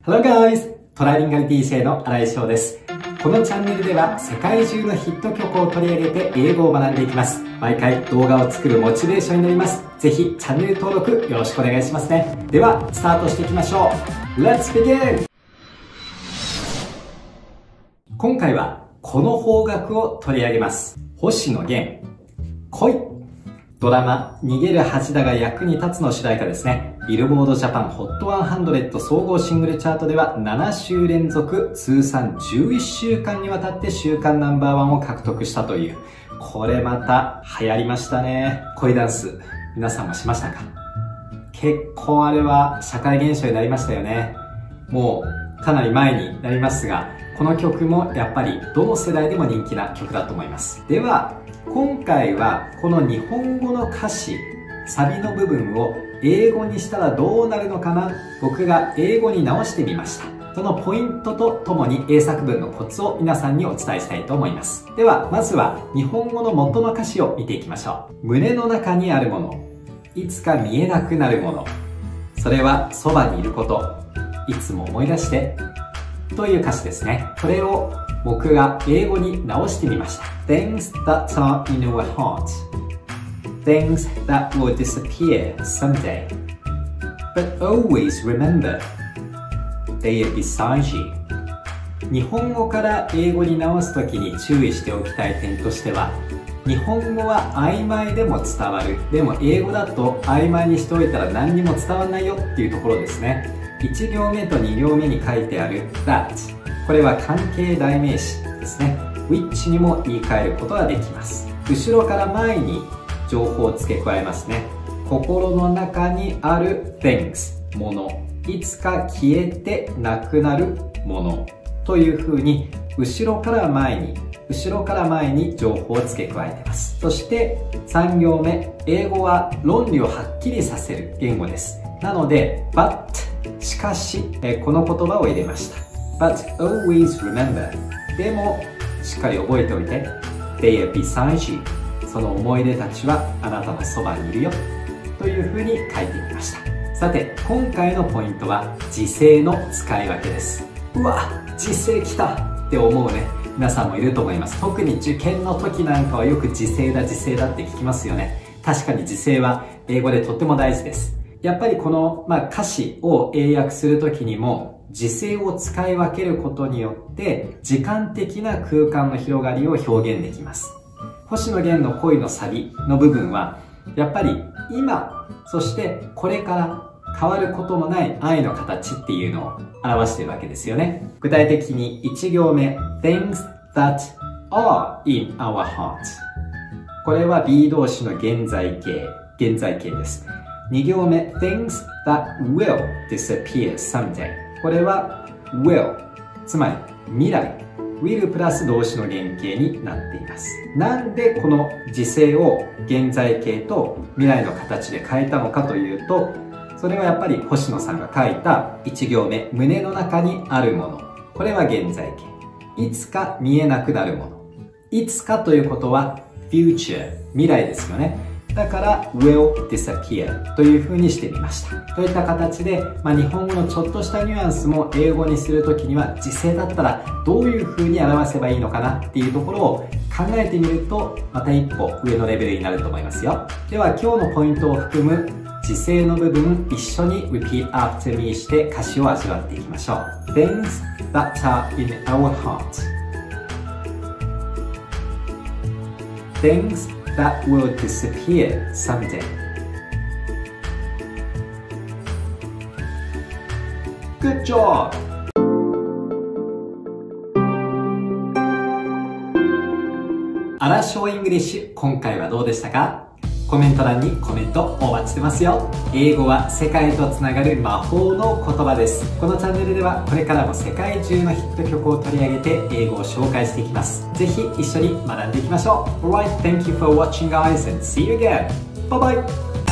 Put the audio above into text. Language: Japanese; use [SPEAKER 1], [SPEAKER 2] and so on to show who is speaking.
[SPEAKER 1] Hello guys! トライリンガル DJ の新井翔です。このチャンネルでは世界中のヒット曲を取り上げて英語を学んでいきます。毎回動画を作るモチベーションになります。ぜひチャンネル登録よろしくお願いしますね。では、スタートしていきましょう。Let's begin! 今回はこの邦楽を取り上げます。星野源、恋。ドラマ、逃げる恥だが役に立つの主題歌ですね。ビルボードジャパン HOT100 総合シングルチャートでは7週連続通算11週間にわたって週間ナンバーワンを獲得したという。これまた流行りましたね。恋ダンス、皆さんもしましたか？結構あれは社会現象になりましたよね。もうかなり前になりますが、この曲もやっぱりどの世代でも人気な曲だと思います。では、今回はこの日本語の歌詞、サビの部分を英語にしたらどうなるのかな、僕が英語に直してみました。そのポイントとともに英作文のコツを皆さんにお伝えしたいと思います。では、まずは日本語の元の歌詞を見ていきましょう。胸の中にあるもの、いつか見えなくなるもの、それはそばにいること、いつも思い出して、という歌詞ですね。これを僕が英語に直してみました。Things that are in our heart, things that will disappear someday, but always remember, they are beside you. 日本語から英語に直すときに注意しておきたい点としては、日本語は曖昧でも伝わる。でも英語だと曖昧にしておいたら何にも伝わらないよっていうところですね。1行目と2行目に書いてある that、 これは関係代名詞ですね。 which にも言い換えることができます。後ろから前に情報を付け加えますね。心の中にある things、 もの、いつか消えてなくなるものというふうに後ろから前に情報を付け加えています。そして3行目、英語は論理をはっきりさせる言語です。なので but、しかし、この言葉を入れました。But always remember、 でもしっかり覚えておいて、 They are beside you、 その思い出たちはあなたのそばにいるよというふうに書いてみました。さて、今回のポイントは時制の使い分けです。うわ、時制来たって思うね、皆さんもいると思います。特に受験の時なんかはよく時制だって聞きますよね。確かに時制は英語でとっても大事です。やっぱりこの、歌詞を英訳するときにも時制を使い分けることによって時間的な空間の広がりを表現できます。星野源の恋のサビの部分はやっぱり今、そしてこれから変わることもない愛の形っていうのを表しているわけですよね。具体的に1行目 Things that are in our heart、 これは B 動詞の現在形です。2行目 Things that will disappear someday、 これは will、 つまり未来、 will プラス動詞の原型になっています。なんでこの時制を現在形と未来の形で変えたのかというと、それはやっぱり星野さんが書いた1行目胸の中にあるもの、これは現在形、いつか見えなくなるもの、いつかということは future、 未来ですよね。だから will disappear という風にしてみました。といった形で、日本語のちょっとしたニュアンスも英語にするときには時制だったらどういう風に表せばいいのかなっていうところを考えてみると、また一歩上のレベルになると思いますよ。では今日のポイントを含む時制の部分、一緒に repeat after me して歌詞を味わっていきましょう。 Things that are in our heart, Things that will disappear someday. Good job! アラショーイングリッシュ、今回はどうでしたか？コメント欄にコメントお待ちしてますよ。英語は世界とつながる魔法の言葉です。このチャンネルではこれからも世界中のヒット曲を取り上げて英語を紹介していきます。ぜひ一緒に学んでいきましょう。Alright, thank you for watching guys and see you again. Bye bye!